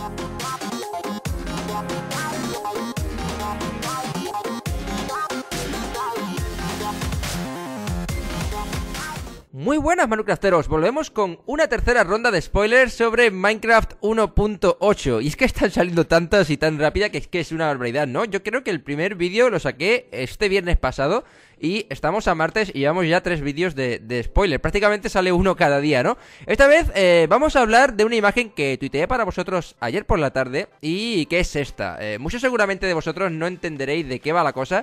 Muy buenas, Minecrafteros, volvemos con una tercera ronda de spoilers sobre Minecraft 1.8. Y es que están saliendo tantas y tan rápida que es una barbaridad, ¿no? Yo creo que el primer vídeo lo saqué este viernes pasado y estamos a martes y llevamos ya 3 vídeos de spoiler. Prácticamente sale uno cada día, ¿no? Esta vez vamos a hablar de una imagen que tuiteé para vosotros ayer por la tarde. ¿Y qué es esta? Muchos seguramente de vosotros no entenderéis de qué va la cosa.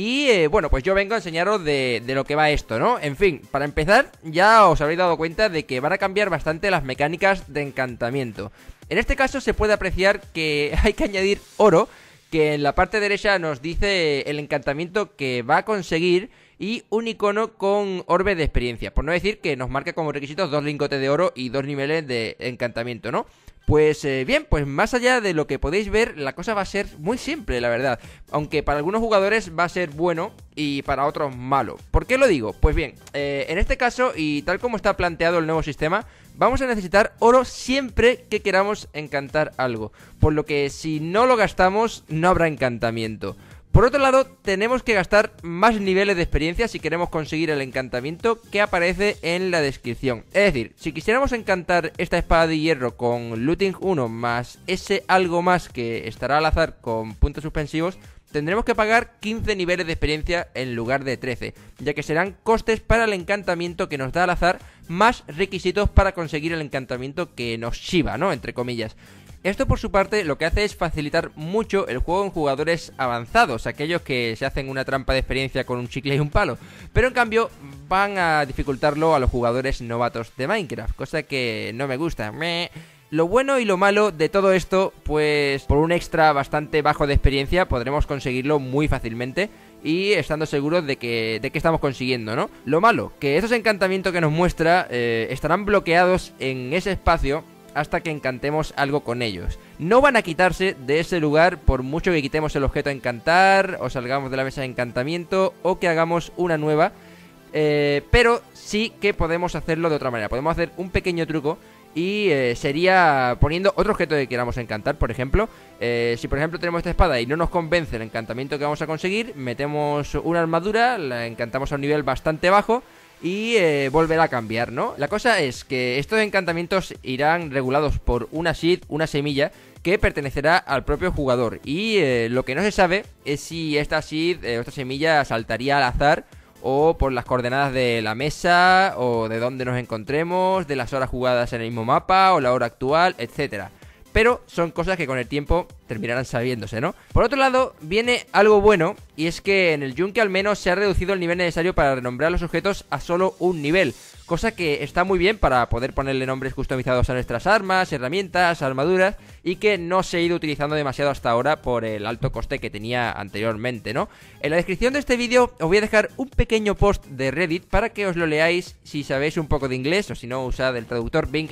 Y bueno, pues yo vengo a enseñaros de lo que va esto, ¿no? En fin, para empezar, ya os habréis dado cuenta de que van a cambiar bastante las mecánicas de encantamiento. En este caso se puede apreciar que hay que añadir oro, que en la parte derecha nos dice el encantamiento que va a conseguir y un icono con orbe de experiencia. Por no decir que nos marca como requisitos 2 lingotes de oro y 2 niveles de encantamiento, ¿no? Pues bien, pues más allá de lo que podéis ver, la cosa va a ser muy simple, la verdad. Aunque para algunos jugadores va a ser bueno y para otros malo. ¿Por qué lo digo? Pues bien, en este caso y tal como está planteado el nuevo sistema, vamos a necesitar oro siempre que queramos encantar algo. Por lo que si no lo gastamos, no habrá encantamiento. Por otro lado, tenemos que gastar más niveles de experiencia si queremos conseguir el encantamiento que aparece en la descripción. Es decir, si quisiéramos encantar esta espada de hierro con looting 1 más ese algo más que estará al azar con puntos suspensivos, tendremos que pagar 15 niveles de experiencia en lugar de 13, ya que serán costes para el encantamiento que nos da al azar más requisitos para conseguir el encantamiento que nos chiva, ¿no? Entre comillas. Esto por su parte lo que hace es facilitar mucho el juego en jugadores avanzados, aquellos que se hacen una trampa de experiencia con un chicle y un palo, pero en cambio van a dificultarlo a los jugadores novatos de Minecraft, cosa que no me gusta. Lo bueno y lo malo de todo esto, pues por un extra bastante bajo de experiencia podremos conseguirlo muy fácilmente y estando seguros de que estamos consiguiendo, ¿no? Lo malo, que esos encantamientos que nos muestra estarán bloqueados en ese espacio hasta que encantemos algo con ellos. No van a quitarse de ese lugar por mucho que quitemos el objeto a encantar, o salgamos de la mesa de encantamiento, o que hagamos una nueva. Pero sí que podemos hacerlo de otra manera. Podemos hacer un pequeño truco y sería poniendo otro objeto que queramos encantar. Por ejemplo, si por ejemplo tenemos esta espada y no nos convence el encantamiento que vamos a conseguir, metemos una armadura, la encantamos a un nivel bastante bajo y volverá a cambiar, ¿no? La cosa es que estos encantamientos irán regulados por una seed, una semilla, que pertenecerá al propio jugador. Y lo que no se sabe es si esta seed o esta semilla saltaría al azar o por las coordenadas de la mesa, o de dónde nos encontremos, de las horas jugadas en el mismo mapa, o la hora actual, etcétera. Pero son cosas que con el tiempo terminarán sabiéndose, ¿no? Por otro lado, viene algo bueno, y es que en el Yunque al menos se ha reducido el nivel necesario para renombrar los objetos a solo un nivel. Cosa que está muy bien para poder ponerle nombres customizados a nuestras armas, herramientas, armaduras, y que no se ha ido utilizando demasiado hasta ahora por el alto coste que tenía anteriormente, ¿no? En la descripción de este vídeo os voy a dejar un pequeño post de Reddit para que os lo leáis si sabéis un poco de inglés, o si no, usad el traductor Bing,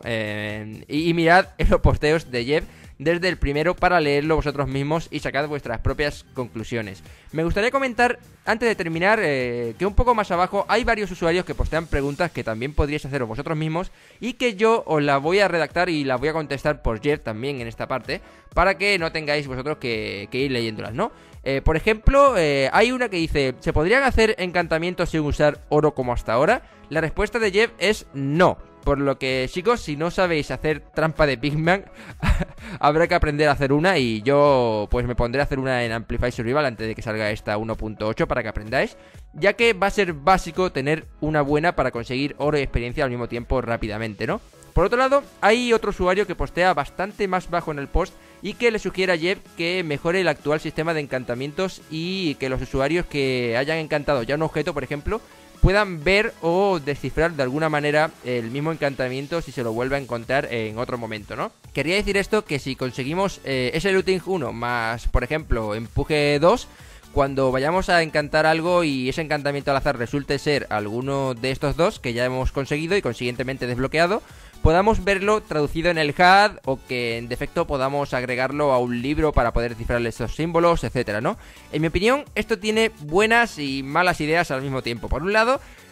y mirad en los posteos de Jeff desde el primero para leerlo vosotros mismos y sacad vuestras propias conclusiones. Me gustaría comentar, antes de terminar, que un poco más abajo hay varios usuarios que postean preguntas que también podríais haceros vosotros mismos y que yo os las voy a redactar y las voy a contestar por Jeff también en esta parte, para que no tengáis vosotros que ir leyéndolas, ¿no? Por ejemplo, hay una que dice: ¿se podrían hacer encantamientos sin usar oro como hasta ahora? La respuesta de Jeff es no. Por lo que, chicos, si no sabéis hacer trampa de Pigman, habrá que aprender a hacer una. Y yo pues me pondré a hacer una en Amplify Survival antes de que salga esta 1.8 para que aprendáis, ya que va a ser básico tener una buena para conseguir oro y experiencia al mismo tiempo rápidamente, ¿no? Por otro lado, hay otro usuario que postea bastante más bajo en el post y que le sugiere a Jeff que mejore el actual sistema de encantamientos y que los usuarios que hayan encantado ya un objeto, por ejemplo, puedan ver o descifrar de alguna manera el mismo encantamiento si se lo vuelve a encontrar en otro momento, ¿no? Quería decir esto, que si conseguimos ese looting 1 más, por ejemplo, empuje 2, cuando vayamos a encantar algo y ese encantamiento al azar resulte ser alguno de estos dos que ya hemos conseguido y consiguientemente desbloqueado, podamos verlo traducido en el HUD, o que en defecto podamos agregarlo a un libro para poder descifrar esos símbolos, etcétera, ¿no? En mi opinión, esto tiene buenas y malas ideas al mismo tiempo. Por un lado,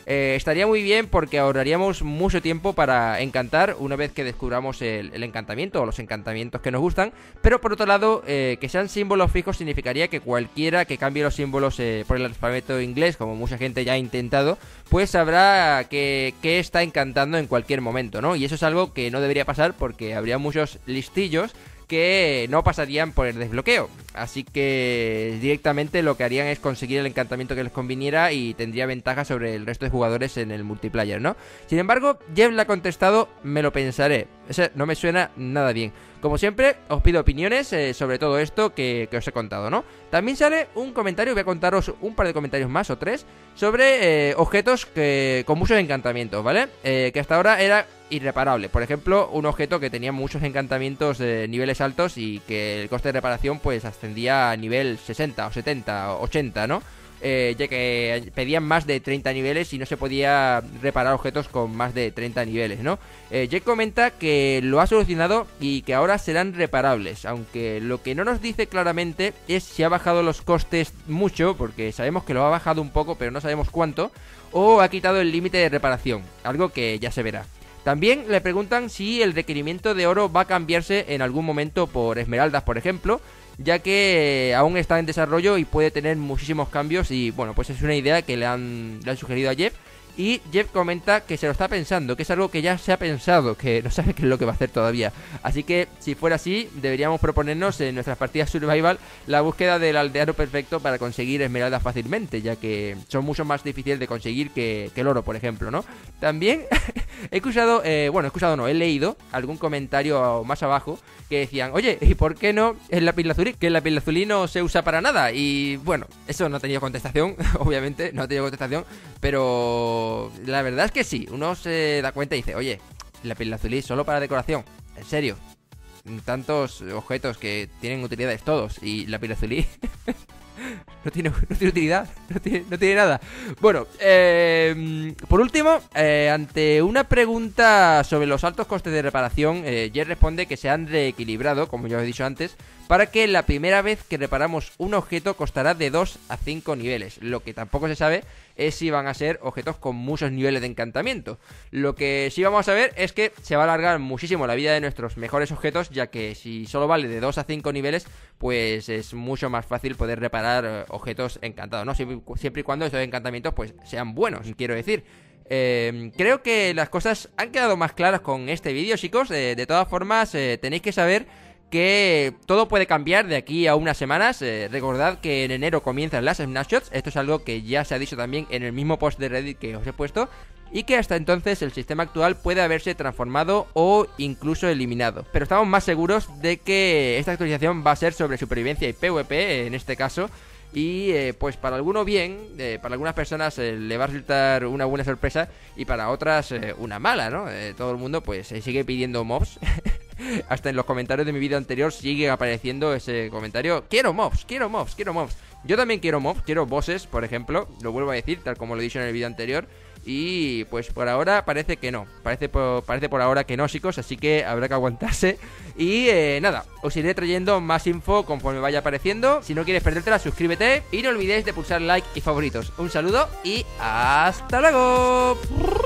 Estaría muy bien porque ahorraríamos mucho tiempo para encantar una vez que descubramos el encantamiento o los encantamientos que nos gustan. Pero por otro lado, que sean símbolos fijos significaría que cualquiera que cambie los símbolos por el alfabeto inglés, como mucha gente ya ha intentado, pues sabrá que está encantando en cualquier momento, ¿no? Y eso es algo que no debería pasar porque habría muchos listillos que no pasarían por el desbloqueo. Así que directamente lo que harían es conseguir el encantamiento que les conviniera y tendría ventaja sobre el resto de jugadores en el multiplayer, ¿no? Sin embargo, Jeff le ha contestado: me lo pensaré. Eso no me suena nada bien. Como siempre, os pido opiniones sobre todo esto que os he contado, ¿no? También sale un comentario, voy a contaros un par de comentarios más o tres, sobre objetos con muchos encantamientos, ¿vale? Que hasta ahora era irreparable. Por ejemplo, un objeto que tenía muchos encantamientos de niveles altos y que el coste de reparación pues ascendía a nivel 60 o 70 o 80, ¿no? Ya que pedían más de 30 niveles y no se podía reparar objetos con más de 30 niveles, ¿no? Jake comenta que lo ha solucionado y que ahora serán reparables, aunque lo que no nos dice claramente es si ha bajado los costes mucho, porque sabemos que lo ha bajado un poco, pero no sabemos cuánto, o ha quitado el límite de reparación, algo que ya se verá. También le preguntan si el requerimiento de oro va a cambiarse en algún momento por esmeraldas, por ejemplo, ya que aún está en desarrollo y puede tener muchísimos cambios. Y bueno, pues es una idea que le han sugerido a Jeff. Y Jeff comenta que se lo está pensando, que es algo que ya se ha pensado, que no sabe qué es lo que va a hacer todavía. Así que si fuera así, deberíamos proponernos en nuestras partidas Survival la búsqueda del aldeano perfecto para conseguir esmeraldas fácilmente, ya que son mucho más difíciles de conseguir que el oro, por ejemplo, ¿no? También he leído algún comentario más abajo que decían: oye, ¿y por qué no el lapislázuli? Que el lapislázuli no se usa para nada. Y bueno, eso no ha tenido contestación, obviamente, no ha tenido contestación, pero la verdad es que sí, uno se da cuenta y dice: oye, el lapislázuli solo para decoración, en serio, tantos objetos que tienen utilidades todos y lapislázuli no tiene utilidad, no tiene nada. Bueno, por último, ante una pregunta sobre los altos costes de reparación, Jer responde que se han reequilibrado, como ya os he dicho antes, para que la primera vez que reparamos un objeto costará de 2 a 5 niveles. Lo que tampoco se sabe es si van a ser objetos con muchos niveles de encantamiento. Lo que sí vamos a ver es que se va a alargar muchísimo la vida de nuestros mejores objetos, ya que si solo vale de 2 a 5 niveles, pues es mucho más fácil poder reparar objetos encantados, ¿no? Siempre y cuando esos encantamientos pues sean buenos, quiero decir. Creo que las cosas han quedado más claras con este vídeo, chicos. De todas formas, tenéis que saber que todo puede cambiar de aquí a unas semanas. Recordad que en enero comienzan las snapshots. Esto es algo que ya se ha dicho también en el mismo post de Reddit que os he puesto. Y que hasta entonces el sistema actual puede haberse transformado o incluso eliminado. Pero estamos más seguros de que esta actualización va a ser sobre supervivencia y PvP en este caso. Y pues para alguno bien, para algunas personas le va a resultar una buena sorpresa y para otras una mala, ¿no? Todo el mundo pues sigue pidiendo mobs. Hasta en los comentarios de mi vídeo anterior sigue apareciendo ese comentario: quiero mobs, quiero mobs, quiero mobs. Yo también quiero mobs, quiero bosses, por ejemplo. Lo vuelvo a decir, tal como lo he dicho en el vídeo anterior. Y pues por ahora parece que no. Parece por ahora que no, chicos. Así que habrá que aguantarse. Y nada, os iré trayendo más info conforme vaya apareciendo. Si no quieres perdértela, suscríbete. Y no olvidéis de pulsar like y favoritos. Un saludo y hasta luego.